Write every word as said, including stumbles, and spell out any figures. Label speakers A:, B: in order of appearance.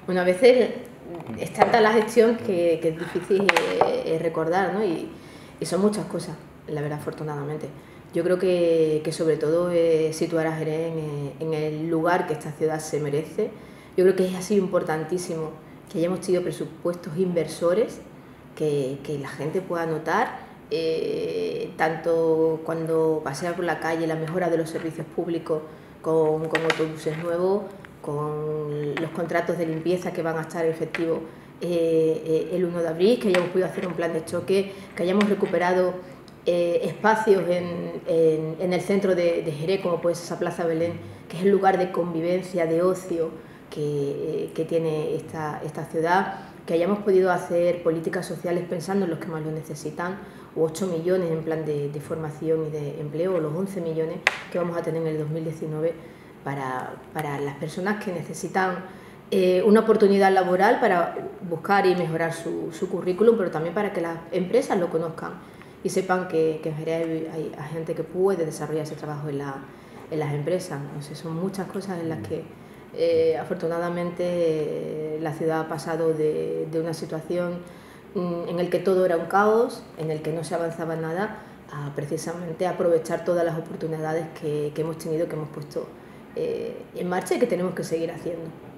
A: Bueno, a veces es tanta la gestión que, que es difícil eh, recordar, ¿no? Y, y son muchas cosas, la verdad, afortunadamente. Yo creo que, que sobre todo eh, situar a Jerez en, en el lugar que esta ciudad se merece. Yo creo que es así importantísimo que hayamos tenido presupuestos inversores, que, que la gente pueda notar, eh, tanto cuando pasea por la calle, la mejora de los servicios públicos con, con autobuses nuevos, con los contratos de limpieza que van a estar efectivos eh, eh, el uno de abril, que hayamos podido hacer un plan de choque, que hayamos recuperado eh, espacios en, en, en el centro de, de Jerez, como puede ser esa Plaza Belén, que es el lugar de convivencia, de ocio que, eh, que tiene esta, esta ciudad, que hayamos podido hacer políticas sociales pensando en los que más lo necesitan, o ocho millones en plan de, de formación y de empleo, o los once millones que vamos a tener en el dos mil diecinueve para, para las personas que necesitan eh, una oportunidad laboral para buscar y mejorar su, su currículum, pero también para que las empresas lo conozcan y sepan que, que en Jerez hay, hay, hay gente que puede desarrollar ese trabajo en, la, en las empresas. No sé, son muchas cosas en las que eh, afortunadamente eh, la ciudad ha pasado de, de una situación mm, en el que todo era un caos, en el que no se avanzaba nada, a precisamente aprovechar todas las oportunidades que, que hemos tenido, que hemos puesto eh, en marcha y que tenemos que seguir haciendo.